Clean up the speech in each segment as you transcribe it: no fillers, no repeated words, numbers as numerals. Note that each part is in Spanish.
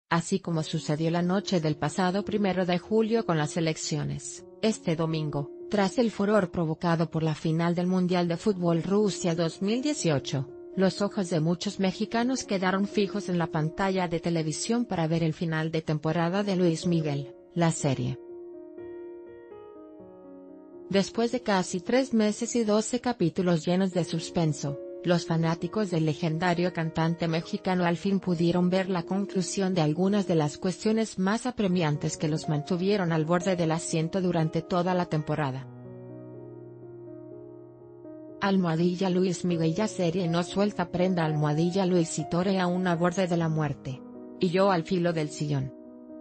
así como sucedió la noche del pasado 1 de julio con las elecciones. Este domingo, tras el furor provocado por la final del Mundial de Fútbol Rusia 2018, los ojos de muchos mexicanos quedaron fijos en la pantalla de televisión para ver el final de temporada de Luis Miguel, la serie. Después de casi 3 meses y 12 capítulos llenos de suspenso, los fanáticos del legendario cantante mexicano al fin pudieron ver la conclusión de algunas de las cuestiones más apremiantes que los mantuvieron al borde del asiento durante toda la temporada. Almohadilla Luis Miguel ya serie no suelta prenda. Almohadilla Luis y Tore aún a borde de la muerte. Y yo al filo del sillón.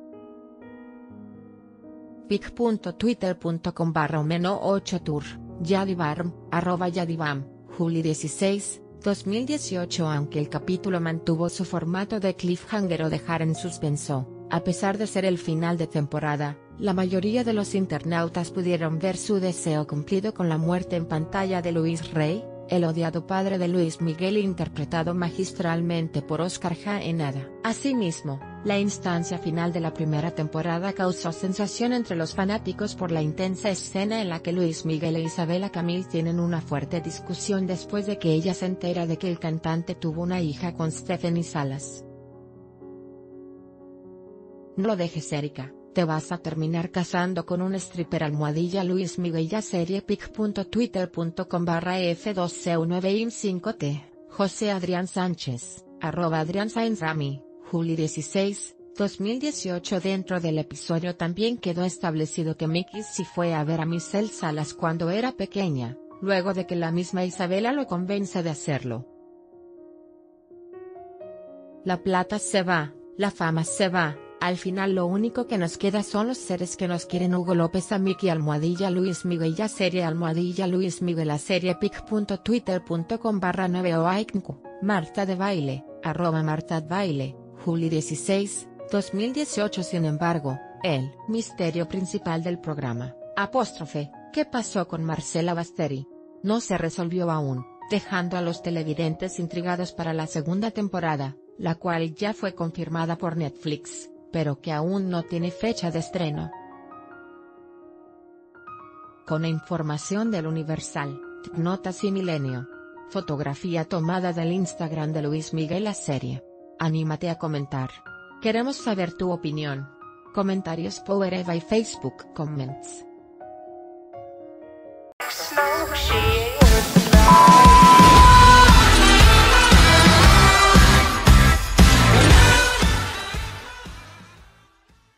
pic.twitter.com/omeno8tour, Yadivarm, @Yadibam, Juli 16, 2018. Aunque el capítulo mantuvo su formato de cliffhanger o dejar en suspenso, a pesar de ser el final de temporada, la mayoría de los internautas pudieron ver su deseo cumplido con la muerte en pantalla de Luis Rey, el odiado padre de Luis Miguel interpretado magistralmente por Oscar Jaenada. Asimismo, la instancia final de la primera temporada causó sensación entre los fanáticos por la intensa escena en la que Luis Miguel e Isabela Camil tienen una fuerte discusión después de que ella se entera de que el cantante tuvo una hija con Stephanie Salas. No lo dejes, Erika, te vas a terminar casando con un stripper. Almohadilla Luis Miguel ya serie. pic.twitter.com/f2c19im5t, José Adrián Sánchez, @Adrián Sáenz Rami, Juli 16, 2018. Dentro del episodio también quedó establecido que Miki sí fue a ver a Michelle Salas cuando era pequeña, luego de que la misma Isabela lo convence de hacerlo. La plata se va, la fama se va. Al final lo único que nos queda son los seres que nos quieren. Hugo López a Miki. Almohadilla Luis Miguel ya serie. Almohadilla Luis Miguel la serie. pic.twitter.com/9oaiknku, Marta de Baile, @Marta de Baile, Juli 16, 2018. Sin embargo, el misterio principal del programa, ¿qué pasó con Marcela Basteri?, no se resolvió aún, dejando a los televidentes intrigados para la segunda temporada, la cual ya fue confirmada por Netflix, pero que aún no tiene fecha de estreno. Con información del Universal, Notas y Milenio. Fotografía tomada del Instagram de Luis Miguel la serie. Anímate a comentar. Queremos saber tu opinión. Comentarios Power Eva y Facebook Comments.